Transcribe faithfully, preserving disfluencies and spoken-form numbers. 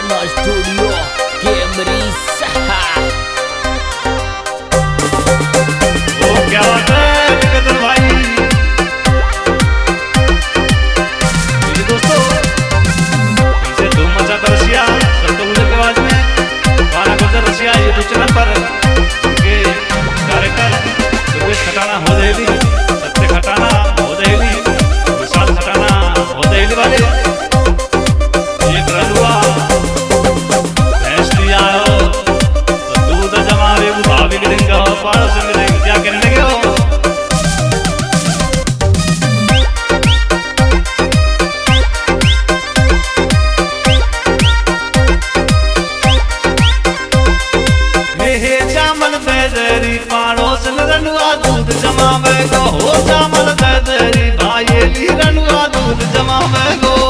Karna Studio Camry Saha। ओ क्या बात है कदर भाई। ये दोस्तों इसे धूम मचाता रसिया सत्तो गुजर के आवाज में गाना गुजर रसिया यूट्यूब चैनल पर उनके डायरेक्टर सुरेश खटाना हो देली, सत्य खटाना हो देली, विशाल खटाना हो देली वाले एक रनुआ भैंस लिया हो तो दूध जमावे वो भाभी के दिन का हो पाड़ो से मिले क्या कहने लगे हो। चामल दरी पाड़ोस रनुआ दूध जमावे गो हो चामल दरी भाई रनुआ दूध जमावे गो।